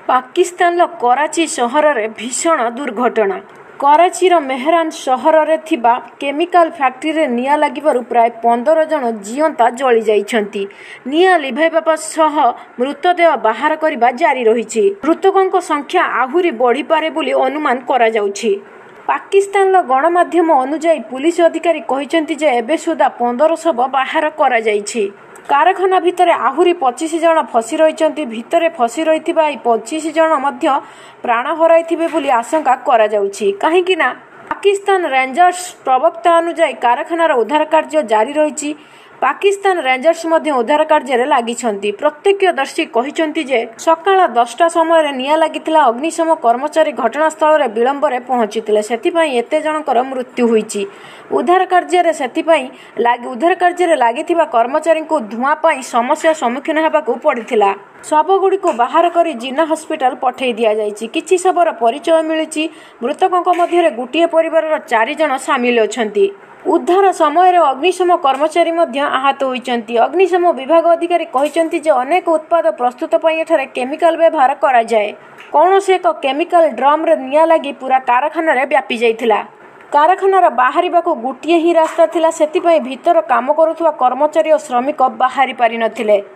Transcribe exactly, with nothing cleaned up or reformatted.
ପାକିସ୍ତାନର କରାଚି ସହରରେ ଭୀଷଣ ଦୁର୍ଘଟଣା। କରାଚିର ମେହରାନ ସହରରେ ଥିବା କେମିକାଲ ଫ୍ୟାକ୍ଟ୍ରିରେ ନିଆଁ ଲାଗିବାରୁ ପ୍ରାୟ ପନ୍ଦର ଜଣ ଜୀଅନ୍ତା ଜଳି ଯାଇଛନ୍ତି। ନିଆଁ ଲିଭାଇବା ସହ ମୃତଦେହ ବାହାର କରିବା ଜାରି ରହିଛି। ମୃତକଙ୍କ ସଂଖ୍ୟା ଆହୁରି ବଢ଼ିପାରେ ବୋଲି ଅନୁମାନ କରାଯାଉଛି। ପାକିସ୍ତାନର ଗଣମାଧ୍ୟମ ଅନୁଯାୟୀ ପୁଲିସ ଅଧିକାରୀ କହିଛନ୍ତି ଯେ ଏବେ ସୁଦ୍ଧା ପନ୍ଦର ଶବ ବାହାର କରାଯାଇଛି। କାରଖାନା ଭିତରେ ଆହୁରି ପଚିଶ ଜଣ ଫସି ରହିଛନ୍ତି। ଭିତରେ ଫସି ରହିଥିବା ଏହି ପଚିଶ ଜଣ ମଧ୍ୟ ପ୍ରାଣ ହରାଇଥିବେ ବୋଲି ଆଶଙ୍କା କରାଯାଉଛି। କାହିଁକି ନା ପାକିସ୍ତାନ ରେଞ୍ଜର୍ସ ପ୍ରବକ୍ତା ଅନୁଯାୟୀ କାରଖାନାର ଉଦ୍ଧାର କାର୍ଯ୍ୟ ଜାରି ରହିଛି। ପାକିସ୍ତାନ ରେଞ୍ଜର୍ସ ମଧ୍ୟ ଉଦ୍ଧାର କାର୍ଯ୍ୟରେ ଲାଗିଛନ୍ତି। ପ୍ରତ୍ୟକ୍ଷଦର୍ଶୀ କହିଛନ୍ତି ଯେ ସକାଳ ଦଶଟା ସମୟରେ ନିଆଁ ଲାଗିଥିଲା। ଅଗ୍ନିଶମ କର୍ମଚାରୀ ଘଟଣାସ୍ଥଳରେ ବିଳମ୍ବରେ ପହଞ୍ଚିଥିଲେ, ସେଥିପାଇଁ ଏତେ ଜଣଙ୍କର ମୃତ୍ୟୁ ହୋଇଛି। ଉଦ୍ଧାର କାର୍ଯ୍ୟରେ ସେଥିପାଇଁ ଉଦ୍ଧାର କାର୍ଯ୍ୟରେ ଲାଗିଥିବା କର୍ମଚାରୀଙ୍କୁ ଧୂଆଁ ପାଇଁ ସମସ୍ୟାର ସମ୍ମୁଖୀନ ହେବାକୁ ପଡ଼ିଥିଲା। ଶବଗୁଡ଼ିକୁ ବାହାର କରି ଜିନା ହସ୍ପିଟାଲ ପଠାଇ ଦିଆଯାଇଛି। କିଛି ଶବର ପରିଚୟ ମିଳିଛି। ମୃତକଙ୍କ ମଧ୍ୟରେ ଗୋଟିଏ ପରିବାରର ଚାରି ଜଣ ସାମିଲ ଅଛନ୍ତି। ଉଦ୍ଧାର ସମୟରେ ଅଗ୍ନିଶମ କର୍ମଚାରୀ ମଧ୍ୟ ଆହତ ହୋଇଛନ୍ତି। ଅଗ୍ନିଶମ ବିଭାଗ ଅଧିକାରୀ କହିଛନ୍ତି ଯେ ଅନେକ ଉତ୍ପାଦ ପ୍ରସ୍ତୁତ ପାଇଁ ଏଠାରେ କେମିକାଲ ବ୍ୟବହାର କରାଯାଏ। କୌଣସି ଏକ କେମିକାଲ ଡ୍ରମ୍ରେ ନିଆଁ ଲାଗି ପୁରା କାରଖାନାରେ ବ୍ୟାପି ଯାଇଥିଲା। କାରଖାନାର ବାହାରିବାକୁ ଗୋଟିଏ ହିଁ ରାସ୍ତା ଥିଲା, ସେଥିପାଇଁ ଭିତର କାମ କରୁଥିବା କର୍ମଚାରୀ ଓ ଶ୍ରମିକ ବାହାରି ପାରିନଥିଲେ।